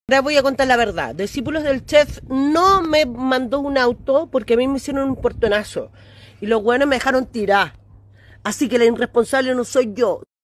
Ahora voy a contar la verdad. Discípulos del Chef no me mandó un auto porque a mí me hicieron un portonazo. Y los buenos me dejaron tirar. Así que la irresponsable no soy yo.